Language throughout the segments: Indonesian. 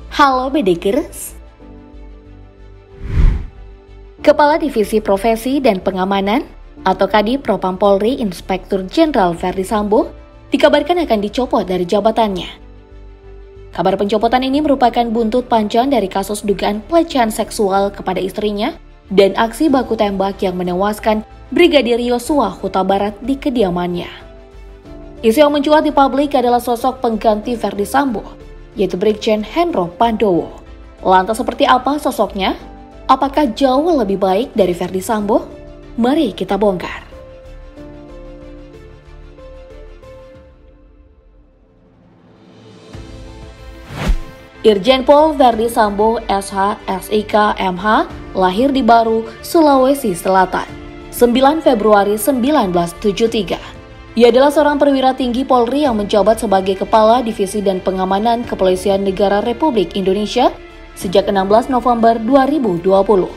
Halo Bedekers. Kepala Divisi Profesi dan Pengamanan atau Kadif Propam Polri Inspektur Jenderal Verdi Sambo dikabarkan akan dicopot dari jabatannya. Kabar pencopotan ini merupakan buntut panjang dari kasus dugaan pelecehan seksual kepada istrinya dan aksi baku tembak yang menewaskan Brigadir Yosua Huta Barat di kediamannya. Isu yang mencuat di publik adalah sosok pengganti Verdi Sambo, yaitu Brigjen Hendro Pandowo. Lantas seperti apa sosoknya? Apakah jauh lebih baik dari Verdi Sambo? Mari kita bongkar. Irjen Pol Verdi Sambo SH SIK MH lahir di Baru, Sulawesi Selatan, 9 Februari 1973. Ia adalah seorang perwira tinggi Polri yang menjabat sebagai Kepala Divisi dan Pengamanan Kepolisian Negara Republik Indonesia sejak 16 November 2020.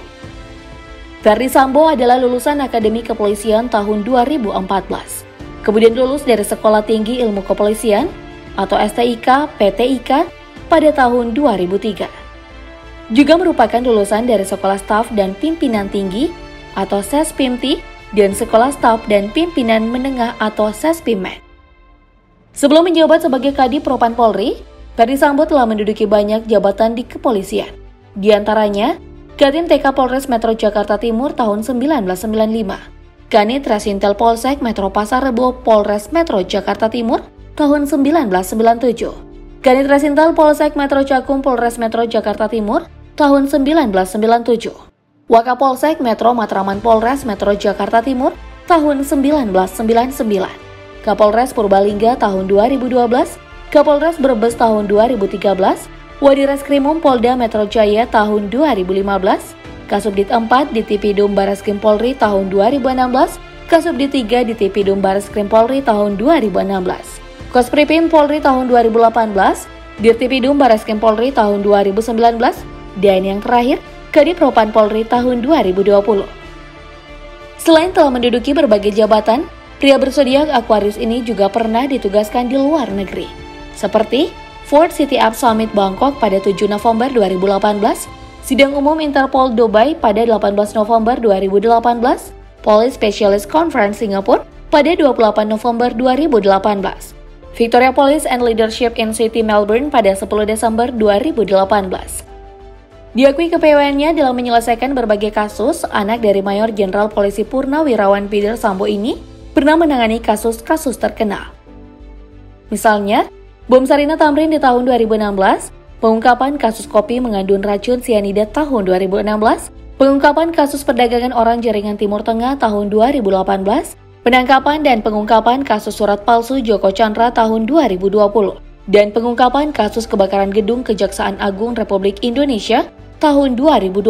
Verdi Sambo adalah lulusan Akademi Kepolisian tahun 2014. Kemudian lulus dari Sekolah Tinggi Ilmu Kepolisian atau STIK PTIK pada tahun 2003. Juga merupakan lulusan dari Sekolah Staf dan Pimpinan Tinggi atau SESPIMTI dan Sekolah Staf dan Pimpinan Menengah atau SESPIMEN. Sebelum menjabat sebagai Kadif Propam Polri, Verdi Sambo telah menduduki banyak jabatan di kepolisian. Di antaranya, Kadin TK Polres Metro Jakarta Timur tahun 1995, Kanit Resintel Polsek Metro Pasar Rebo Polres Metro Jakarta Timur tahun 1997, Kanit Resintel Polsek Metro Cakung Polres Metro Jakarta Timur tahun 1997, Wakapolsek Metro Matraman Polres Metro Jakarta Timur tahun 1999, Kapolres Purbalingga tahun 2012, Kapolres Brebes tahun 2013, Wadireskrimum Polda Metro Jaya tahun 2015, Kasubdit 4 di Tipidum Bareskrim Polri tahun 2016, Kasubdit 3 di Tipidum Bareskrim Polri tahun 2016, Kosprimim Polri tahun 2018, Dirtipidum Bareskrim Polri tahun 2019, dan yang terakhir, Kadif Propam Polri tahun 2020. Selain telah menduduki berbagai jabatan, pria berzodiak Aquarius ini juga pernah ditugaskan di luar negeri, seperti Ford City Up Summit Bangkok pada 7 November 2018, Sidang Umum Interpol Dubai pada 18 November 2018, Police Specialist Conference Singapura pada 28 November 2018, Victoria Police and Leadership in City Melbourne pada 10 Desember 2018. Diakui kepiawaiannya dalam menyelesaikan berbagai kasus, anak dari Mayor Jenderal Polisi Purnawirawan Peter Sambo ini pernah menangani kasus-kasus terkenal. Misalnya, bom Sarina Tamrin di tahun 2016, pengungkapan kasus kopi mengandung racun sianida tahun 2016, pengungkapan kasus perdagangan orang jaringan Timur Tengah tahun 2018, penangkapan dan pengungkapan kasus surat palsu Joko Chandra tahun 2020, dan pengungkapan kasus kebakaran gedung Kejaksaan Agung Republik Indonesia tahun 2020.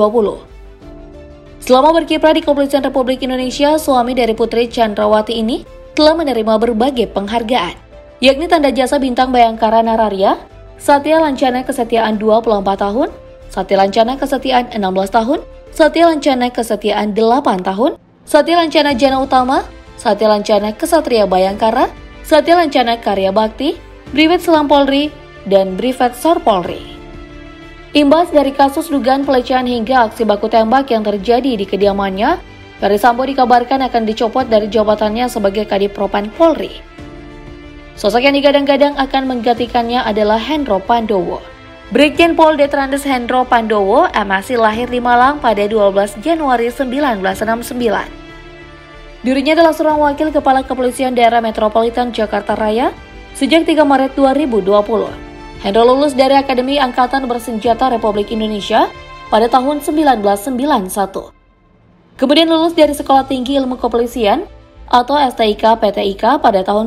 Selama berkiprah di Kepolisian Republik Indonesia, suami dari Putri Chandrawati ini telah menerima berbagai penghargaan, yakni Tanda Jasa Bintang Bayangkara Nararia, Satya Lancana Kesetiaan 24 tahun, Satya Lancana Kesetiaan 16 tahun, Satya Lancana Kesetiaan 8 tahun, Satya Lancana Jana Utama, Satya Lancana Kesatria Bayangkara, Satya Lancana Karya Bakti, Brivet Selam Polri, dan Brivet Sor Polri. Imbas dari kasus dugaan pelecehan hingga aksi baku tembak yang terjadi di kediamannya, Verdi Sambo dikabarkan akan dicopot dari jabatannya sebagai Kadif Propam Polri. Sosok yang digadang-gadang akan menggantikannya adalah Hendro Pandowo. Brigjen Pol Detrandes Hendro Pandowo masih lahir di Malang pada 12 Januari 1969. Dirinya adalah seorang wakil Kepala Kepolisian Daerah Metropolitan Jakarta Raya sejak 3 Maret 2020. Hendro lulus dari Akademi Angkatan Bersenjata Republik Indonesia pada tahun 1991. Kemudian lulus dari Sekolah Tinggi Ilmu Kepolisian atau STIK PTIK pada tahun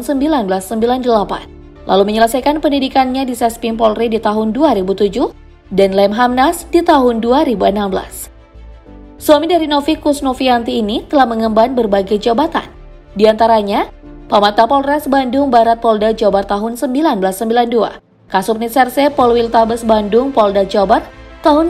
1998. Lalu menyelesaikan pendidikannya di Sespim Polri di tahun 2007 dan Lemhamnas di tahun 2016. Suami dari Novi Kusnovianti ini telah mengemban berbagai jabatan. Di antaranya, Pamata Polres Bandung Barat Polda Jabar tahun 1992, Kasubnit Serse Polwil Tabes Bandung Polda Jabar tahun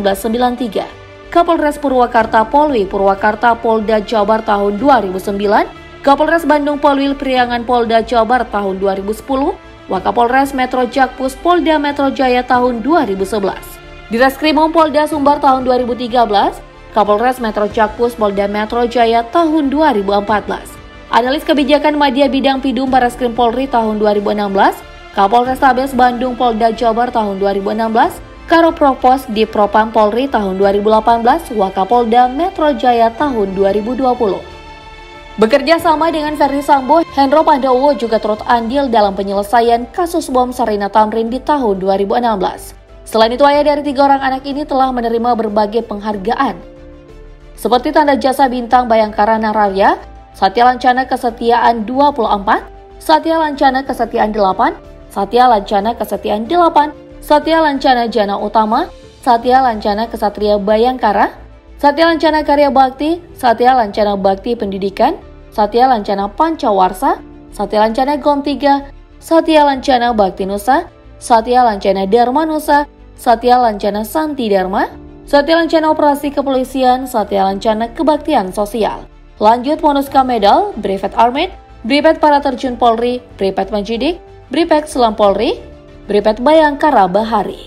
1993, Kapolres Purwakarta Polwi Purwakarta Polda Jabar tahun 2009, Kapolres Bandung Polwil Priangan Polda Jabar tahun 2010, Wakapolres Metro Jakpus Polda Metro Jaya tahun 2011. Di Reskrimum Polda Sumbar tahun 2013, Kapolres Metro Jakpus Polda Metro Jaya tahun 2014. Analis Kebijakan Media Bidang Pidum Barreskrim Polri tahun 2016, Kapolrestabes Bandung Polda Jabar tahun 2016, Karopropos di Propam Polri tahun 2018, Wakapolda Metro Jaya tahun 2020. Bekerja sama dengan Ferdi Sambo, Hendro Pandowo juga turut andil dalam penyelesaian kasus bom Sarina Tamrin di tahun 2016. Selain itu, ayah dari 3 orang anak ini telah menerima berbagai penghargaan, seperti Tanda Jasa Bintang Bayangkara Nararya, Satya Lancana Kesetiaan 24, Satya Lancana Kesetiaan 8, Satya Lancana Kesetiaan 8, Satya Lancana Jana Utama, Satya Lancana Kesatria Bayangkara, Satya Lancana Karya Bakti, Satya Lancana Bakti Pendidikan, Satya Lancana Pancawarsa, Satya Lancana Gom 3, Satya Lancana Bakti Nusa, Satya Lancana Dharma Nusa, Satya Lancana Santi Dharma, Satya Lancana Operasi Kepolisian, Satya Lancana Kebaktian Sosial. Lanjut Monuska Medal, Brevet Armet, Brevet Para Terjun Polri, Brevet Menjidik, Brevet Selam Polri, Brevet Bayangkara Bahari.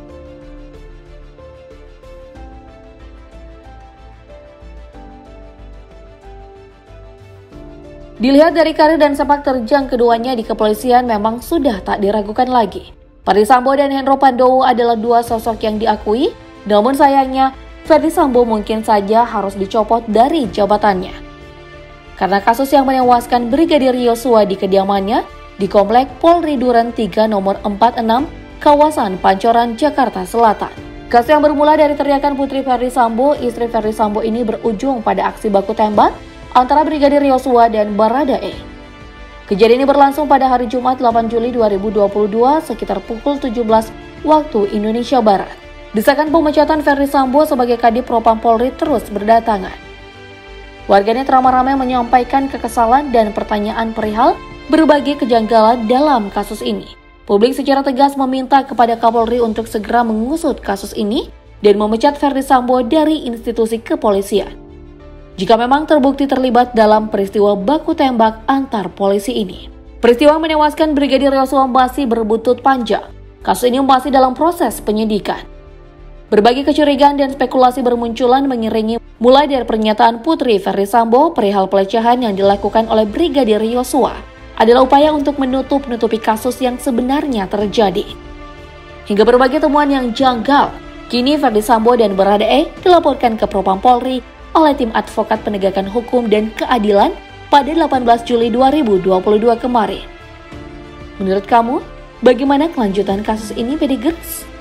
Dilihat dari karir dan sepak terjang keduanya di kepolisian memang sudah tak diragukan lagi. Ferdi Sambo dan Hendro Pandowo adalah 2 sosok yang diakui, namun sayangnya Ferdi Sambo mungkin saja harus dicopot dari jabatannya. Karena kasus yang menewaskan Brigadir Yosua di kediamannya di Komplek Polri Duren 3 nomor 46, kawasan Pancoran, Jakarta Selatan. Kasus yang bermula dari teriakan putri Ferdi Sambo, istri Ferdi Sambo ini berujung pada aksi baku tembak antara Brigadir Yosua dan Baradae. Kejadian ini berlangsung pada hari Jumat 8 Juli 2022 sekitar pukul 17 waktu Indonesia Barat. Desakan pemecatan Ferdi Sambo sebagai Kadif Propam Polri terus berdatangan. Warganet ramai-ramai menyampaikan kekesalan dan pertanyaan perihal berbagai kejanggalan dalam kasus ini. Publik secara tegas meminta kepada Kapolri untuk segera mengusut kasus ini dan memecat Ferdi Sambo dari institusi kepolisian jika memang terbukti terlibat dalam peristiwa baku tembak antar polisi ini. Peristiwa menewaskan Brigadir Yosua masih berbutut panjang. Kasus ini masih dalam proses penyidikan. Berbagai kecurigaan dan spekulasi bermunculan mengiringi mulai dari pernyataan putri Ferdi Sambo perihal pelecehan yang dilakukan oleh Brigadir Yosua adalah upaya untuk menutupi kasus yang sebenarnya terjadi. Hingga berbagai temuan yang janggal, kini Ferdi Sambo dan Baradae dilaporkan ke Propam Polri oleh tim advokat penegakan hukum dan keadilan pada 18 Juli 2022 kemarin. Menurut kamu, bagaimana kelanjutan kasus ini, Pedigers?